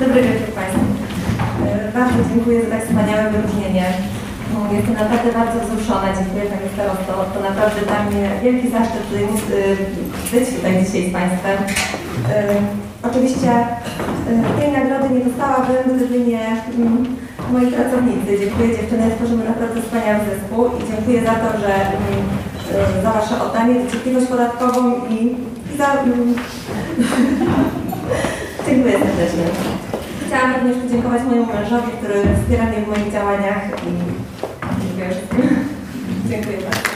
Dobry wieczór Państwu. Bardzo dziękuję za tak wspaniałe wyróżnienie. Jestem naprawdę bardzo wzruszona. Dziękuję Pani Starosto. To naprawdę dla mnie wielki zaszczyt być tutaj dzisiaj z Państwem. Oczywiście tej nagrody nie dostałabym, gdyby nie moi pracownicy. Dziękuję dziewczyny, tworzymy naprawdę wspaniały zespół i dziękuję za to, że za Wasze oddanie, za cierpliwość podatkową i za... Dziękuję serdecznie. Chciałam również podziękować mojemu mężowi, który wspiera mnie w moich działaniach i dziękuję wszystkim. Dziękuję bardzo.